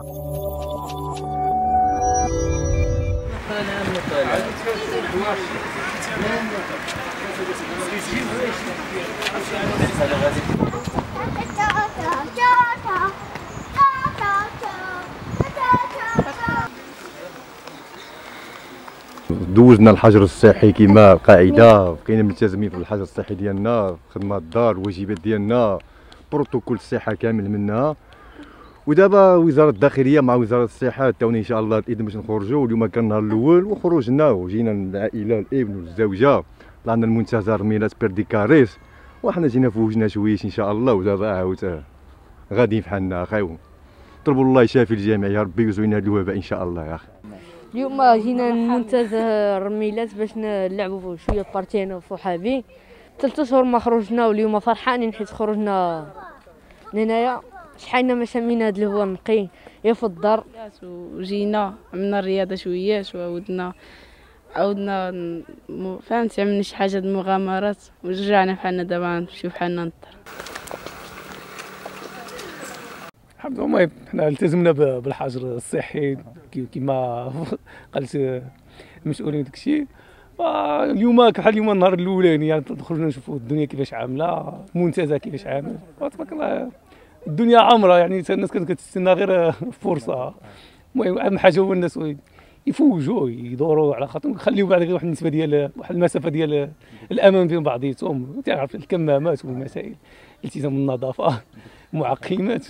دوزنا الحجر الصحي كما القاعده، بقينا ملتزمين في الحجر الصحي ديالنا، خدمه الدار، الواجبات ديالنا، بروتوكول الصحه كامل منها. ودابا وزاره الداخليه مع وزاره الصحه عطاونا ان شاء الله الاذن باش نخرجوا. اليوم كان النهار الاول وخرجنا وجينا العائله الابن والزوجه، طلعنا المنتزه رميلات بيرديكاريس وحنا جينا فوجنا شويش ان شاء الله. ودابا عاود غاديين فحالنا اخاو، طلبوا الله يشافي الجميع يا ربي ويزوينا هذا الوباء ان شاء الله يا اخي. اليوم جينا المنتزه رميلات باش نلعبوا شويه بارتينا وصحابي. 3 اشهر ما خرجنا واليوم فرحانين حيت خرجنا لهنايا. شحالنا ما شمينا هاد الهواء النقي يا في الدار، وجينا عملنا الرياضه شويه عاودنا فهمتي عملنا شي حاجه د المغامرات ورجعنا بحالنا دابا نمشيو بحالنا للدار. الحمد لله. المهم حنا التزمنا بالحجر الصحي كما قالت المسؤولين داكشي. اليوم بحال اليوم النهار الاولاني يعني خرجنا نشوفوا الدنيا كيفاش عامله، المنتزه كيفاش عامل، تبارك الله الدنيا عامره. يعني الناس كانت كتستنى غير فرصه. المهم اهم حاجه هو الناس يفوجوا يدوروا على خاطرهم، يخليوا بعد غير واحد النسبه ديال واحد المسافه ديال الامان بين بعضياتهم، تعرف الكمامات والمسائل، التزام النظافه، معقمات.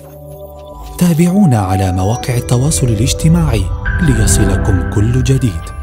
تابعونا على مواقع التواصل الاجتماعي ليصلكم كل جديد.